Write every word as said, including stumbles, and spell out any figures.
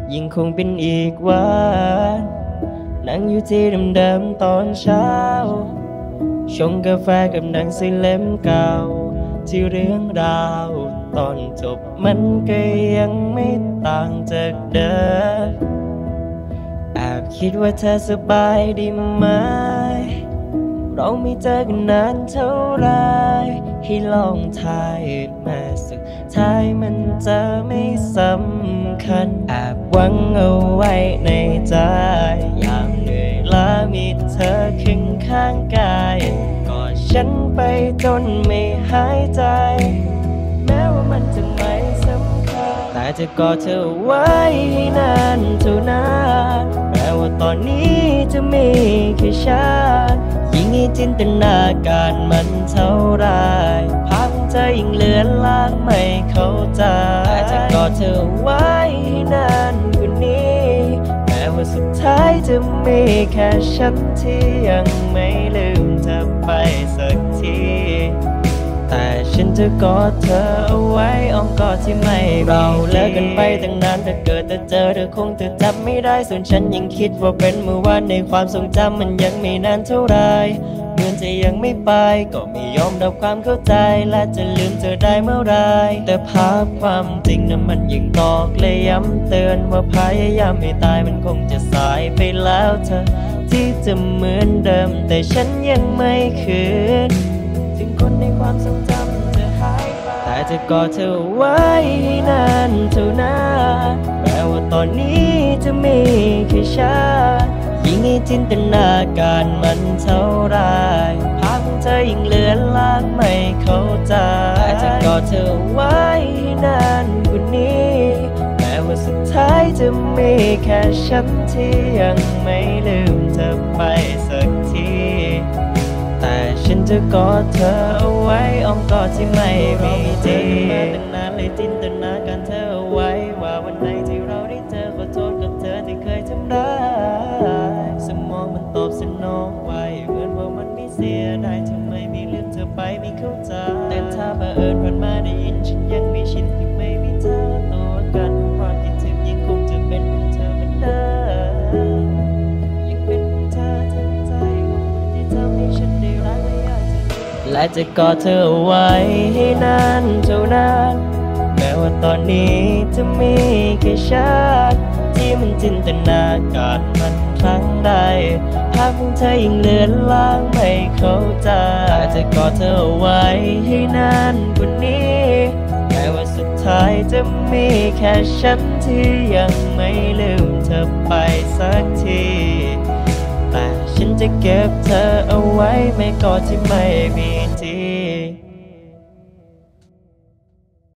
ยิ่งคงเป็นอีกวันนั่งอยู่ที่เดิมๆตอนเช้าชงกาแฟกับหนังสือเล่มเก่าที่เรื่องราวตอนจบมันก็ยังไม่ต่างจากเดิมแอบคิดว่าเธอสบายดีไหมเราไม่เจอกันนานเท่าไรให้ลองทายแม้สุดท้ายมันจะไม่สำคัญแอบหวังเอาไว้ในใจยามเหนื่อยล้ามีเธอข้างข้างกายกอดฉันไปจนไม่หายใจแม้ว่ามันจะไม่สำคัญแต่จะกอดเธอไว้ให้นานเท่านานแม้ว่าตอนนี้จะมีแค่ฉันยิ่งให้จินตนาการมันเท่าไรภาพของเธอยิ่งเลือนลางไม่เข้าใจแต่จะกอดเธอไว้ให้นานกว่านี้แม้ว่าสุดท้ายจะมีแค่ฉันที่ยังไม่ลืมเธอไปสักทีแต่ฉันจะกอดเธอเอาไว้อ้อมกอดที่ไม่เราเลิกกันไปตั้งนานถ้าเกิดแต่เจอเธอคงจะจำไม่ได้ส่วนฉันยังคิดว่าเป็นเมื่อวานในความทรงจำมันยังไม่นานเท่าไรเหมือนจะยังไม่ไปก็ไม่ยอมรับความเข้าใจและจะลืมเธอได้เมื่อไรแต่ภาพความจริงนั้นมันยังตอกและย้ำเตือนว่าพยายามไม่ตายมันคงจะสายไปแล้วเธอที่จะเหมือนเดิมแต่ฉันยังไม่คืนถึงคนในความทรงจำจะหายไปแต่จะกอดเธอไว้ให้นานเท่านานแม้ว่าตอนนี้จะมีแค่ฉันยิ่งให้จินตนาการมันเท่าไรภาพของเธอยิ่งเลือนลางไม่เข้าใจแต่จะกอดเธอไว้ให้นานกว่านี้แม้ว่าสุดท้ายจะมีแค่ฉันที่ยังไม่ลืมเธอไปสักทีแต่ฉันจะกอดเธอเอาไว้อ้อมกอดที่ไม่มีจริงมาตั้งนานเลยจินตนาการเธอเอาไว้ว่าวันไหนที่เราได้เจอขอโทษกับเธอที่เคยทำร้ายสมองมันตอบสนองไว้เหมือนว่ามันไม่เสียดายทำไมไม่ลืมเธอไปไม่เข้าใจแต่ถ้าบังเอิญผ่านมาได้ยินฉันยังไม่ชินที่ไม่มีเธอตัวกันความคิดถึงยังคงจะเป็นของเธอเหมือนเดิมยังเป็นของเธอทั้งใจที่ทำให้ฉันได้รักและอยากจะและจะกอดเธอไว้ให้นานเท่านานแม้ว่าตอนนี้จะมีแค่ฉันที่มันจินตนาการมันครั้งใดภาพของเธอยิ่งเลือนลางไม่เข้าใจจะกอดเธอไว้ให้นานกว่านี้แม้ว่าสุดท้ายจะมีแค่ฉันที่ยังไม่ลืมเธอไปสักทีแต่ฉันจะเก็บเธอเอาไว้ไม่กอดที่ไม่มีที